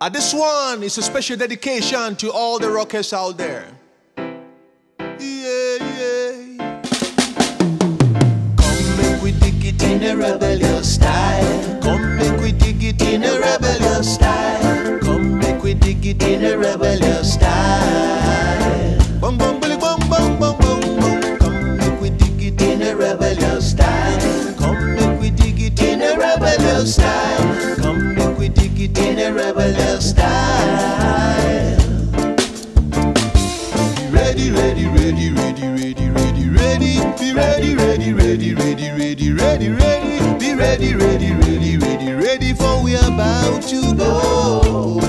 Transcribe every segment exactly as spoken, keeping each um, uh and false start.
Uh, this one is a special dedication to all the rockers out there. Yeah, yeah. Come make we dig it in a rebellious style. Come make we dig it in a rebellious style. Come make we dig it in a rebellious style. Bum bum billy bum bum bum bum bum. Come make we dig it in a rebellious style. Come make we dig it in a rebellious style. Come make we dig it in a rebellious style. Ready, ready, ready, ready, ready, ready, ready. Be ready, ready, ready, ready, ready, ready, ready. Be ready, ready, ready, ready, ready, for we are about to go.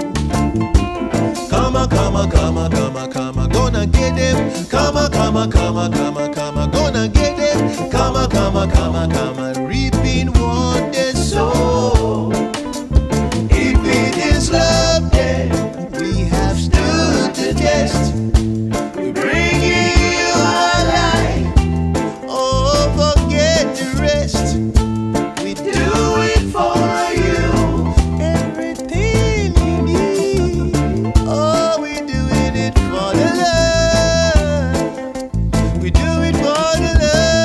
Come on, come on, come on, come on, come on, gonna get them. Come on, come on, come on, come on, come on, gonna get them. Come on, come on, come on, come on, reaping what they sow. If it is love, then we have stood the test. We bring you our light. Oh, forget the rest. We do it for you. Everything you need. Oh, we doing it for the love. We do it for the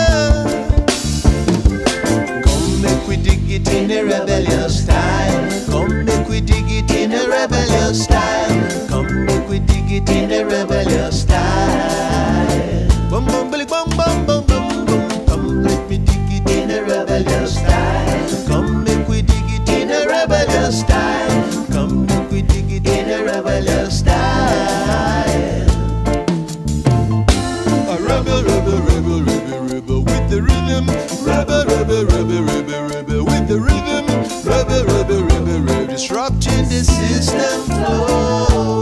love. Come make we dig it in a rebellious style. Come make we dig it in a rebellious style. Come make we dig it in a rebellious style. Bum bum billy bum bum bum bum bum. Come make me dig it in a rebellious style. Come make we dig it in a rebellious style. Come make we dig it in a rebellious style. A rebel, rebel, rebel, rebel, rebel with the rhythm. Rebel, rebel, rebel, rebel, rebel with the rhythm. Rebel, rebel, rebel, rebel, disrupting the system flow.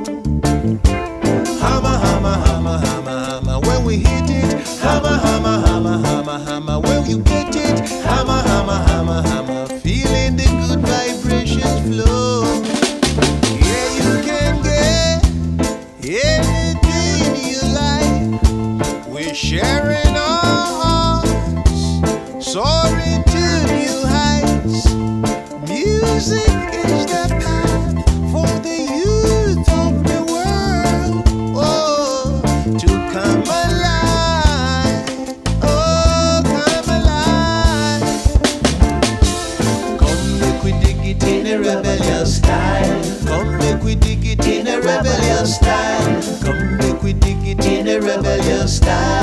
Hammer, hammer, hammer, hammer, hammer when we hit it. Hammer, hammer, hammer, hammer, hammer when you get it. Hammer, hammer, hammer, hammer, feeling the good vibrations flow. Yeah, you can get anything you like. We're sharing our hearts, soaring to new heights. Music is the path for the youth of the world. Oh, to come alive. Oh, come alive. Come make we dig it in a rebellious style. Come make we dig it in a rebellious style. Come make we dig it in a rebellious style.